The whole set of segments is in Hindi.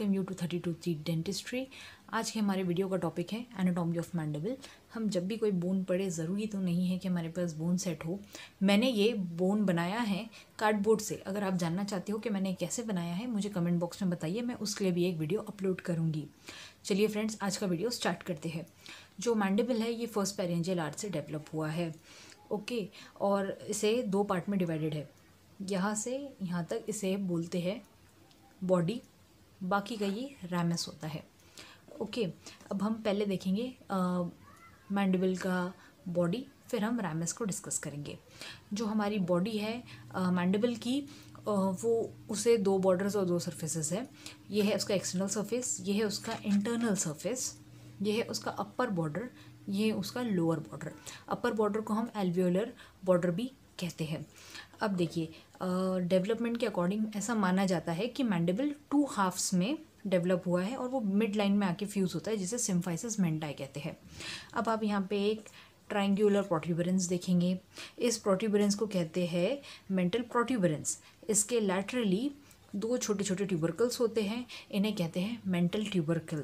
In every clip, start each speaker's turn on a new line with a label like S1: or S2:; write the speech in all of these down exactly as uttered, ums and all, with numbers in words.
S1: Welcome you to thirty two teeth dentistry. आज के हमारे वीडियो का टॉपिक है एनाटॉमी ऑफ मैंडिबल। हम जब भी कोई बोन पढ़े, ज़रूरी तो नहीं है कि हमारे पास बोन सेट हो। मैंने ये बोन बनाया है कार्डबोर्ड से। अगर आप जानना चाहते हो कि मैंने कैसे बनाया है, मुझे कमेंट बॉक्स में बताइए, मैं उसके लिए भी एक वीडियो अपलोड करूँगी। चलिए फ्रेंड्स, आज का वीडियो स्टार्ट करते हैं। जो मैंडिबल है ये फर्स्ट पेरेंजियल आर्च से डेवलप हुआ है, ओके, और इसे दो पार्ट में डिवाइडेड है। यहाँ से यहाँ तक इसे बोलते हैं बॉडी, बाकी का ये रैमस होता है, ओके। अब हम पहले देखेंगे मैंडिबल का बॉडी, फिर हम रैमस को डिस्कस करेंगे। जो हमारी बॉडी है मैंडिबल की, आ, वो उसे दो बॉर्डर्स और दो सरफेसेस है। ये है उसका एक्सटर्नल सरफेस, ये है उसका इंटरनल सरफेस, ये है उसका अपर बॉर्डर, ये है उसका लोअर बॉर्डर। अपर बॉर्डर को हम एल्वियोलर बॉर्डर भी कहते हैं। अब देखिए, डेवलपमेंट के अकॉर्डिंग ऐसा माना जाता है कि मैंडिबल टू हाफ्स में डेवलप हुआ है और वो मिड लाइन में आके फ्यूज़ होता है, जिसे सिम्फाइसिस मेंटाई कहते हैं। अब आप यहाँ पे एक ट्रायंगुलर प्रोट्यूबरेंस देखेंगे। इस प्रोट्यूबरेंस को कहते हैं मेंटल प्रोट्यूबरेंस। इसके लैटरली दो छोटे छोटे ट्यूबरकल्स होते हैं, इन्हें कहते हैं मेंटल ट्यूबरकल।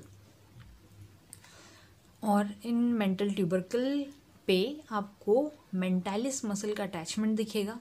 S1: और इन मेंटल ट्यूबरकल पे आपको मेंटालिस मसल का अटैचमेंट दिखेगा,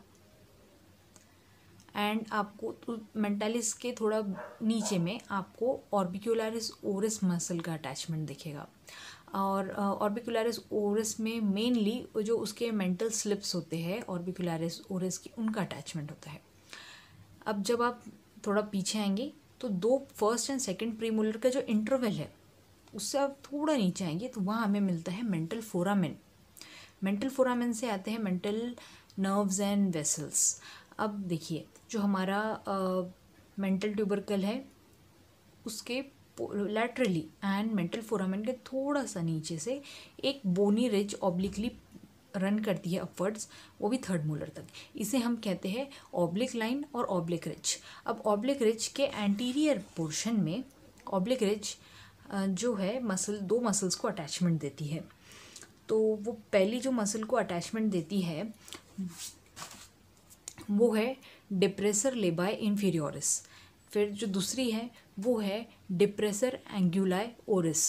S1: एंड आपको मेंटालिस के थोड़ा नीचे में आपको ऑर्बिक्युलरिस ओरिस मसल का अटैचमेंट दिखेगा। और ऑर्बिक्युलरिस ओरिस में मेनली जो उसके मेंटल स्लिप्स होते हैं ऑर्बिक्युलरिस ओरिस की, उनका अटैचमेंट होता है। अब जब आप थोड़ा पीछे आएंगे तो दो फर्स्ट एंड सेकंड प्रीमोलर का जो इंटरवल है, उससे आप थोड़ा नीचे आएंगे तो वहाँ हमें मिलता है मेंटल फोरामेन। मेंटल फोरामेन से आते हैं मेंटल नर्व्स एंड वेसल्स। अब देखिए, जो हमारा मेंटल ट्यूबरकल है उसके लैटरली एंड मेंटल फोरामेन के थोड़ा सा नीचे से एक बोनी रिज ऑब्लिकली रन करती है अपवर्ड्स, वो भी थर्ड मोलर तक। इसे हम कहते हैं ऑब्लिक लाइन और ऑब्लिक रिज। अब ऑब्लिक रिज के एंटीरियर पोर्शन में ऑब्लिक रिज जो है मसल, दो मसल्स को अटैचमेंट देती है। तो वो पहली जो मसल को अटैचमेंट देती है वो है डिप्रेसर लेबाई इंफीरियोरिस। फिर जो दूसरी है वो है डिप्रेसर एंगुलाई ओरिस।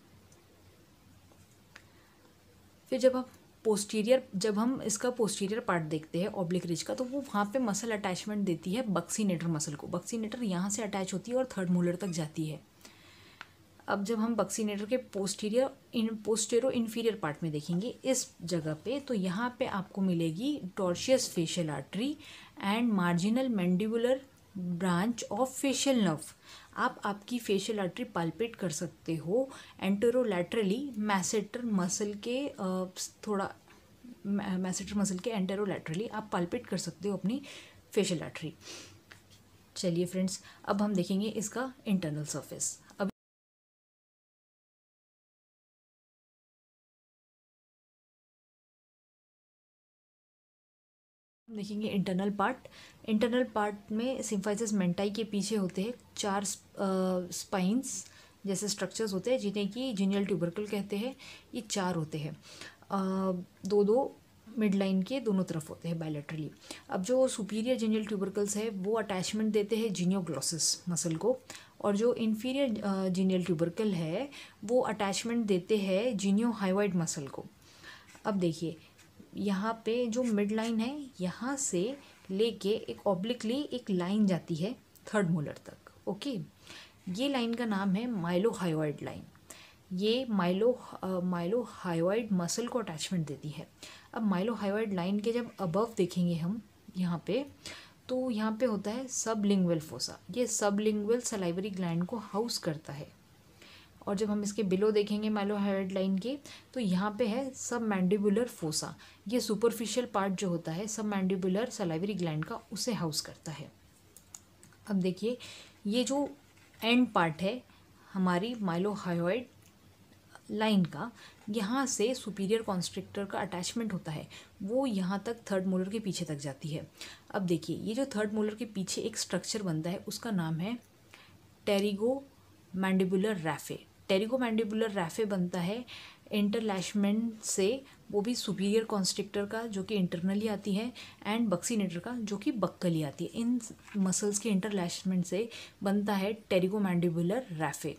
S1: फिर जब आप पोस्टीरियर जब हम इसका पोस्टीरियर पार्ट देखते हैं ऑब्लिक रिज का, तो वो वहाँ पे मसल अटैचमेंट देती है बक्सीनेटर मसल को। बक्सीनेटर यहाँ से अटैच होती है और थर्ड मोलर तक जाती है। अब जब हम बक्सीनेटर के posterior in postero inferior part में देखेंगे इस जगह पे, तो यहाँ पे आपको मिलेगी tortuous facial artery and marginal mandibular branch of facial nerve. आप आपकी फेशियल आर्टरी पाल्पेट कर सकते हो एंटेरोलैटरली मैसेटर मसल के थोड़ा मैसेटर मसल के एंटेरोलैटरली आप पाल्पेट कर सकते हो अपनी फेशियल आर्टरी। चलिए फ्रेंड्स, अब हम देखेंगे इसका इंटरनल सरफेस। अब देखेंगे इंटरनल पार्ट। इंटरनल पार्ट में सिम्फाइसिस मेंटाई के पीछे होते हैं चार स्पाइंस जैसे स्ट्रक्चर्स होते हैं, जिन्हें कि जीनियल ट्यूबरकल कहते हैं। ये चार होते हैं, दो दो मिड लाइन के दोनों तरफ होते हैं बायलैटरली। अब जो सुपीरियर जीनियल ट्यूबरकल्स है वो अटैचमेंट देते हैं जीनियोग्लॉसिस मसल को, और जो इन्फीरियर जीनियल ट्यूबरकल है वो अटैचमेंट देते हैं जीनियोहाइवाइड मसल को। अब देखिए, यहाँ पे जो मिड लाइन है, यहाँ से लेके एक ऑब्लिकली एक लाइन जाती है थर्ड मोलर तक, ओके। ये लाइन का नाम है माइलोहायोइड लाइन। ये माइलो माइलोहायोइड मसल को अटैचमेंट देती है। अब माइलोहायोइड लाइन के जब अबव देखेंगे हम यहाँ पे, तो यहाँ पे होता है सबलिंगुअल फोसा। ये सबलिंगुअल सलाइवरी ग्लैंड को हाउस करता है। और जब हम इसके बिलो देखेंगे माइलोहायोइड लाइन के, तो यहाँ पे है सब मैंडिबुलर फोसा। ये सुपरफिशियल पार्ट जो होता है सब मैंडिबुलर सलाइवरी ग्लैंड का, उसे हाउस करता है। अब देखिए, ये जो एंड पार्ट है हमारी माइलोहायोइड लाइन का, यहाँ से सुपीरियर कॉन्स्ट्रिक्टर का अटैचमेंट होता है, वो यहाँ तक थर्ड मोलर के पीछे तक जाती है। अब देखिए, ये जो थर्ड मोलर के पीछे एक स्ट्रक्चर बनता है उसका नाम है pterygomandibular raphe. Pterygomandibular raphe बनता है इंटरलैशमेंट से वो भी सुपीरियर कॉन्स्ट्रिक्टर का जो कि इंटरनली आती है, एंड बक्सीनेटर का जो कि बक्कली आती है। इन मसल्स के इंटरलैशमेंट से बनता है टेरिगोमैंडिबुलर रैफे।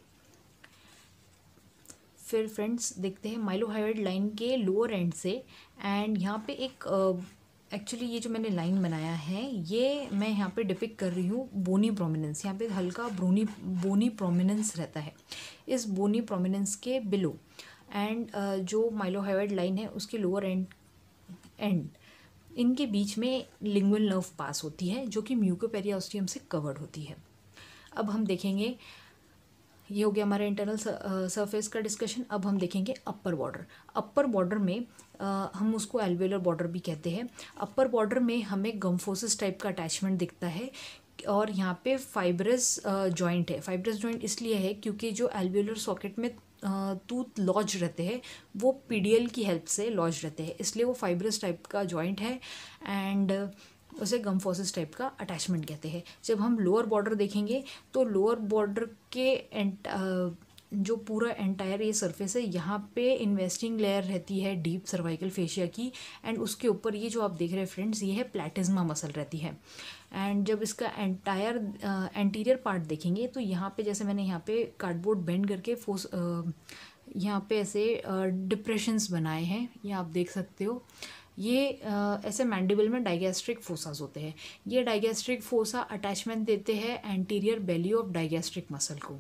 S1: फिर फ्रेंड्स देखते हैं माइलोहायोइड लाइन के लोअर एंड से, एंड यहाँ पे एक एक्चुअली uh, ये जो मैंने लाइन बनाया है ये मैं यहाँ पे डिपिक्ट कर रही हूँ बोनी प्रोमिनेंस। यहाँ पे हल्का ब्रोनी बोनी प्रोमिनेंस रहता है इस बोनी प्रोमिनेंस के बिलो, एंड uh, जो माइलोहायोइड लाइन है उसके लोअर एंड एंड इनके बीच में लिंगुअल नर्व पास होती है जो कि म्यूकोपेरियोस्टियम से कवर्ड होती है। अब हम देखेंगे, ये हो गया हमारा इंटरनल सरफेस का डिस्कशन। अब हम देखेंगे अपर बॉर्डर। अपर बॉर्डर में uh, हम उसको एल्वेलर बॉर्डर भी कहते हैं। अपर बॉर्डर में हमें गम्फोसिस टाइप का अटैचमेंट दिखता है, और यहाँ पे फाइब्रस जॉइंट है। फाइब्रस जॉइंट इसलिए है क्योंकि जो एल्वेलर सॉकेट में टूथ लॉज रहते हैं वो पीडीएल की हेल्प से लॉज रहते हैं, इसलिए वो फाइब्रस टाइप का जॉइंट है, एंड उसे गम्फोसिस टाइप का अटैचमेंट कहते हैं। जब हम लोअर बॉर्डर देखेंगे तो लोअर बॉर्डर के एंट जो पूरा एंटायर ये सरफेस है यहाँ पे इन्वेस्टिंग लेयर रहती है डीप सर्वाइकल फेशिया की, एंड उसके ऊपर ये जो आप देख रहे हैं फ्रेंड्स ये है प्लेटिज्मा मसल रहती है। एंड जब इसका एंटायर एंटीरियर पार्ट देखेंगे तो यहाँ पे जैसे मैंने यहाँ पे कार्डबोर्ड बेंड करके फोस यहाँ पे ऐसे डिप्रेशंस बनाए हैं, ये आप देख सकते हो। ये आ, ऐसे मैंडिबल में डाइगैस्ट्रिक फोसास होते हैं। ये डाइगैस्ट्रिक फोसा अटैचमेंट देते हैं anterior belly of digastric muscle को।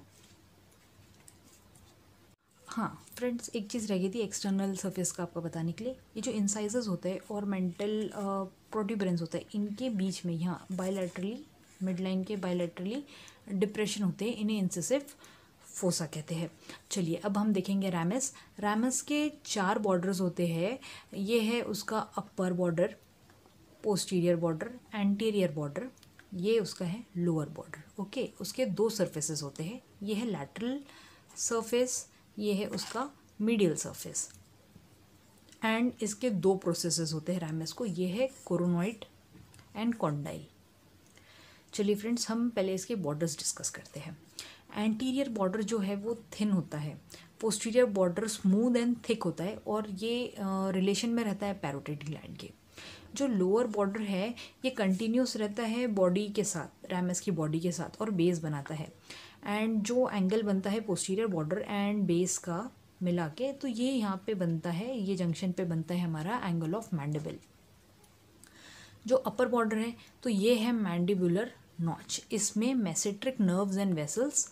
S1: हाँ फ्रेंड्स, एक चीज़ रह गई थी एक्सटर्नल सरफेस का आपको बताने के लिए। ये जो इंसाइजेस होते हैं और मेंटल प्रोट्यूबरेंस होता है इनके बीच में यहाँ बायलैटरली मिड लाइन के बायलैटरली डिप्रेशन होते हैं, इन्हें इंसिसिव फोसा कहते हैं। चलिए अब हम देखेंगे रैमस। रैमस के चार बॉर्डर्स होते हैं। ये है उसका upper border, posterior border, anterior border, ये उसका है लोअर बॉर्डर। ओके, उसके दो सरफेसेस होते हैं, ये है लैटरल सरफेस, ये है उसका मीडियल सरफेस, एंड इसके दो प्रोसेसेस होते हैं रैमस को, ये है कोरोनॉइड एंड कॉन्डाइल। चलिए फ्रेंड्स, हम पहले इसके बॉर्डर्स डिस्कस करते हैं। एंटीरियर बॉर्डर जो है वो थिन होता है, posterior border smooth and thick होता है, और ये रिलेशन uh, में रहता है पैरोटिड ग्लैंड के। जो लोअर बॉर्डर है ये कंटिन्यूस रहता है बॉडी के साथ, रैमस की बॉडी के साथ, और बेस बनाता है। एंड जो एंगल बनता है पोस्टीरियर बॉर्डर एंड बेस का मिला के, तो ये यहाँ पे बनता है, ये जंक्शन पे बनता है हमारा एंगल ऑफ मैंडिबल। जो अपर बॉर्डर है तो ये है मैंडिबुलर नॉच, इसमें मेसेट्रिक नर्व्स एंड वेसल्स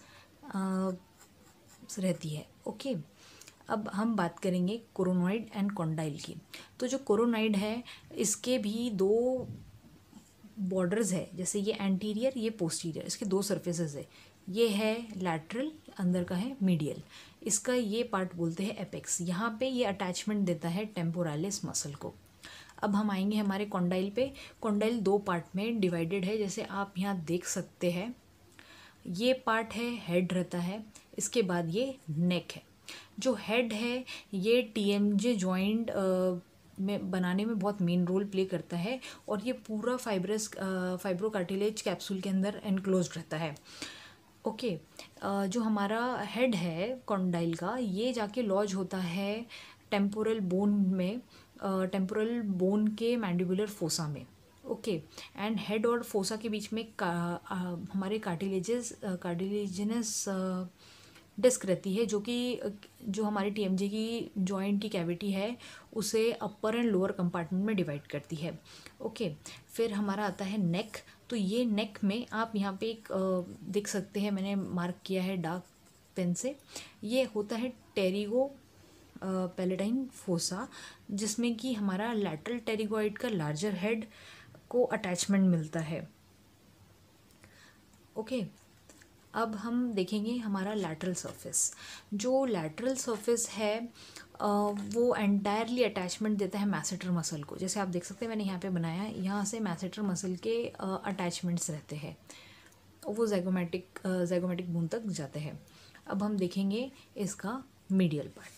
S1: रहती है। ओके, अब हम बात करेंगे कोरोनॉइड एंड कॉन्डाइल की। तो जो कोरोनॉइड है इसके भी दो बॉर्डर्स है, जैसे ये एंटीरियर ये पोस्टीरियर, इसके दो सरफेसेस है। ये है लैटरल, अंदर का है मीडियल, इसका ये पार्ट बोलते हैं एपेक्स। यहाँ पे ये अटैचमेंट देता है टेम्पोरालिस मसल को। अब हम आएंगे हमारे कॉन्डाइल पे। कॉन्डाइल दो पार्ट में डिवाइडेड है, जैसे आप यहाँ देख सकते हैं। ये पार्ट है हेड रहता है, इसके बाद ये नेक है। जो हेड है ये टीएमजे जॉइंट में बनाने में बहुत मेन रोल प्ले करता है, और ये पूरा फाइब्रस फाइब्रो कार्टिलेज कैप्सूल के अंदर एनक्लोज्ड रहता है। ओके okay, जो हमारा हेड है कॉन्डाइल का, ये जाके लॉज होता है टेम्पोरल बोन में, टेम्पोरल बोन के मैंडिबुलर फोसा में। ओके, एंड हेड और फोसा के बीच में का, आ, हमारे कार्टिलेजेस कार्टिलेजिनस डिस्क रहती है, जो कि जो हमारी टीएमजे की जॉइंट की कैविटी है उसे अपर एंड लोअर कंपार्टमेंट में डिवाइड करती है। ओके, फिर हमारा आता है नेक। तो ये नेक में आप यहाँ पे एक आ, देख सकते हैं, मैंने मार्क किया है डार्क पेन से, ये होता है टेरिगो पैलेटाइन फोसा, जिसमें कि हमारा लैटरल टेरिगोइड का लार्जर हेड को अटैचमेंट मिलता है। ओके okay, अब हम देखेंगे हमारा लैटरल सरफेस। जो लैटरल सरफेस है वो एंटायरली अटैचमेंट देता है मैसेटर मसल को। जैसे आप देख सकते हैं, मैंने यहाँ पे बनाया है, यहाँ से मैसेटर मसल के अटैचमेंट्स रहते हैं, वो ज़ैगोमैटिक ज़ैगोमैटिक बोन तक जाते हैं। अब हम देखेंगे इसका मीडियल पार्ट।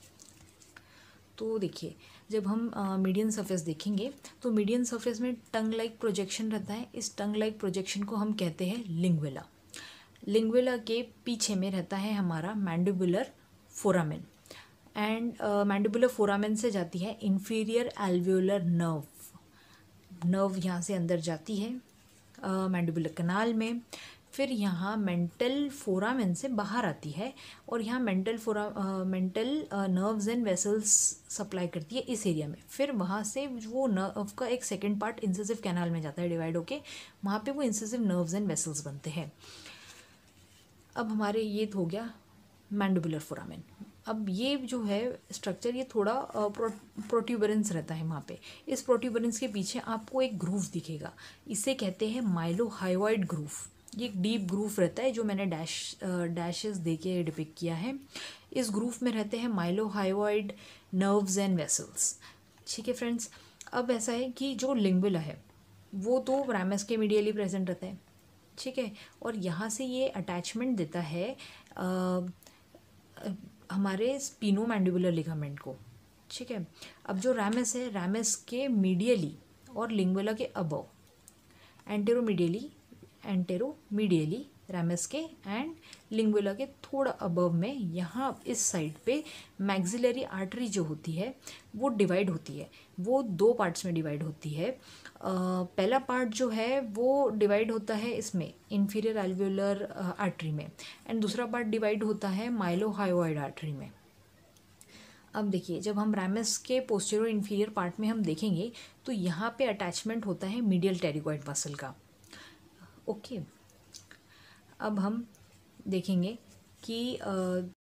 S1: तो देखिए, जब हम मीडियन सरफेस देखेंगे तो मीडियन सरफेस में टंग लाइक प्रोजेक्शन रहता है। इस टंग लाइक प्रोजेक्शन को हम कहते हैं लिंगुला। लिंगुला के पीछे में रहता है हमारा mandibular foramen. And mandibular foramen से जाती है इंफीरियर एल्वियोलर नर्व, नर्व यहाँ से अंदर जाती है मैंडिबुलर कनाल में, फिर यहाँ मेंटल फोरामेन से बाहर आती है और यहाँ mental foramen mental nerves and vessels supply करती है इस एरिया में। फिर वहाँ से वो नर्व का एक सेकंड पार्ट इंसिसिव कैनाल में जाता है डिवाइड होके, वहाँ पे वो इंसिसिव नर्व्स एंड वेसल्स बनते हैं। अब हमारे ये हो गया मैंडिबुलर फोरामेन। अब ये जो है स्ट्रक्चर ये थोड़ा प्रो, प्रोट्यूबरेंस रहता है वहाँ पे। इस प्रोट्यूबरेंस के पीछे आपको एक ग्रूव दिखेगा, इसे कहते हैं माइलोहायोइड ग्रूव। ये एक डीप ग्रूव रहता है जो मैंने डैश डैशेस दे के डिपिक्ट किया है। इस ग्रूव में रहते हैं माइलोहायोइड नर्व्स एंड वेसल्स। ठीक है फ्रेंड्स, अब ऐसा है कि जो लिंगुला है वो तो रैमस के मीडियली प्रेजेंट रहता है, ठीक है, और यहाँ से ये अटैचमेंट देता है आ, हमारे स्पिनोमैंडिबुलर लिगामेंट को, ठीक है। अब जो रैमस है, रैमस के मीडियली और लिंगुला के अबव, एंटेरोमीडियली एंटेरोमीडियली रैमस के एंड लिंगुला के थोड़ा अबव में, यहाँ इस साइड पे मैक्सिलरी आर्टरी जो होती है वो डिवाइड होती है। वो दो पार्ट्स में डिवाइड होती है। uh, पहला पार्ट जो है वो डिवाइड होता है इसमें इंफीरियर एल्वियोलर आर्टरी में, एंड दूसरा पार्ट डिवाइड होता है माइलोहायोइड आर्टरी में। अब देखिए, जब हम रैमस के पोस्टीरियर इंफीरियर पार्ट में हम देखेंगे तो यहाँ पे अटैचमेंट होता है मीडियल टेरिगॉइड मसल का। ओके, अब हम देखेंगे कि आ,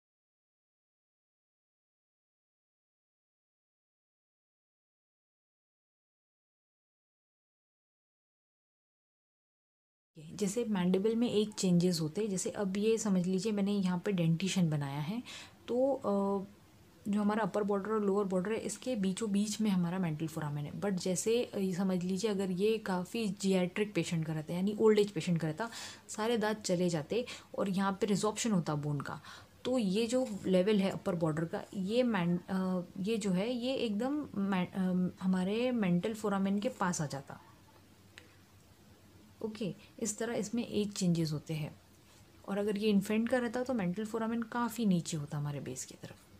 S1: जैसे मैंडिबल में एक चेंजेस होते हैं। जैसे अब ये समझ लीजिए मैंने यहाँ पे डेंटिशन बनाया है, तो आ, जो हमारा अपर बॉर्डर और लोअर बॉर्डर है इसके बीचों बीच में हमारा मेंटल फोरामेन है। बट जैसे ये समझ लीजिए अगर ये काफ़ी जियाट्रिक पेशेंट का रहता है, यानी ओल्ड एज पेशेंट का रहता, सारे दांत चले जाते और यहाँ पे रिजॉर्प्शन होता बोन का, तो ये जो लेवल है अपर बॉर्डर का, ये मैन ये जो है ये एकदम हमारे मेंटल फोरामेन के पास आ जाता। ओके, इस तरह इसमें एज चेंजेस होते हैं। और अगर ये इन्फेंट का रहता तो मेंटल फोरामेन काफ़ी नीचे होता हमारे बेस की तरफ।